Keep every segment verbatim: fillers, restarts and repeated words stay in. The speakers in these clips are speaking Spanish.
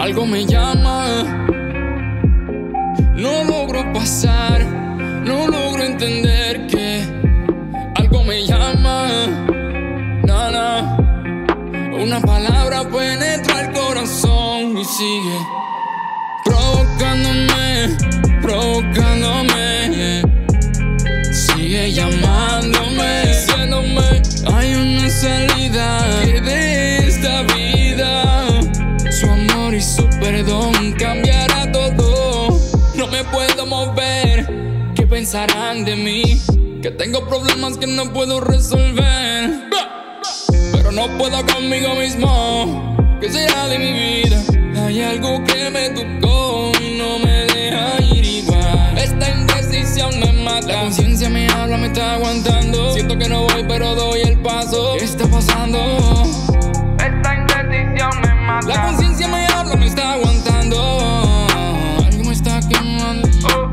algo me llama. No logro pasar, no logro entender que algo me llama. Nada, una palabra penetra el corazón y sigue provocándome, provocándome. Sigue llamándome, diciéndome hay una salida, que de esta vida su amor y su perdón cambiará todo. No me puedo mover, ¿qué pensarán de mí? Que tengo problemas que no puedo resolver, pero no puedo conmigo mismo. ¿Qué será de mi vida? Hay algo que me tocó y no me deja ir igual. Esta indecisión me mata. La conciencia me habla, me está aguantando. Siento que no voy pero doy el paso. ¿Qué está pasando? Esta indecisión me mata. La conciencia me habla, me está aguantando. Algo me está quemando.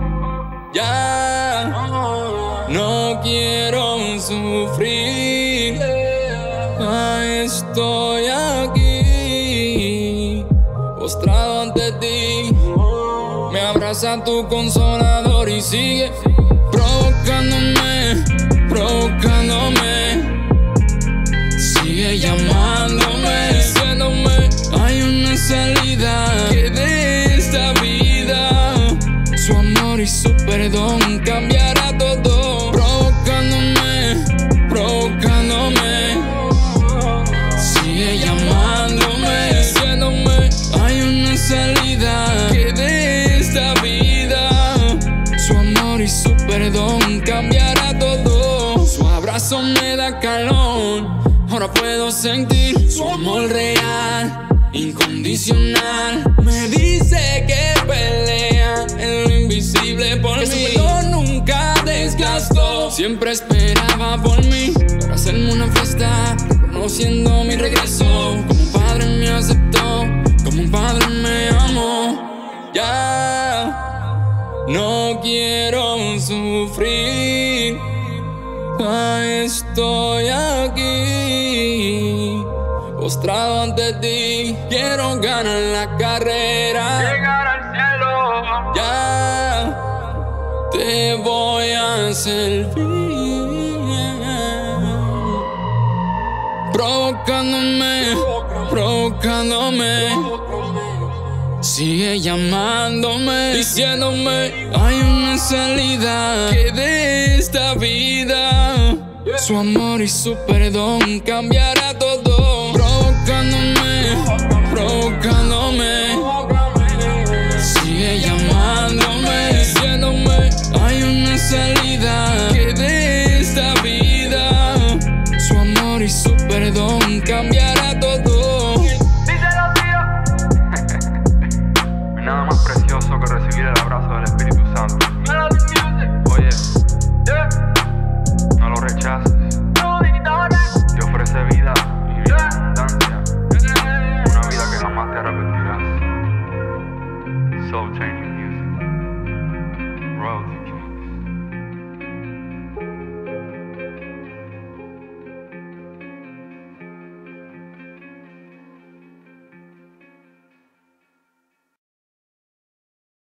Ya no quiero sufrir. Ah, estoy aquí, postrado ante ti. Me abraza tu consolador y sigue provocándome, provocándome. Sigue llamándome, diciéndome hay una salida, que de esta vida su amor y su perdón cambiará todo. Provocándome, provocándome. Sigue llamándome, diciéndome hay una salida, que de esta vida su amor y su perdón cambiará todo. Su abrazo me da calor, ahora puedo sentir su amor real, incondicional. Me dice que pelea en lo invisible por mí, que su perdón nunca desgastó. Siempre esperaba por mí para hacerme una fiesta, reconociendo mi regreso. Como un padre me aceptó, como un padre me amó. Ya no quiero sufrir. Ah, estoy aquí, postrado ante ti. Quiero ganar la carrera, Llegar al cielo. ya te voy a servir. Provocándome, provocándome. Sigue llamándome, diciéndome hay una salida, que de esta vida su amor y su perdón cambiará todo.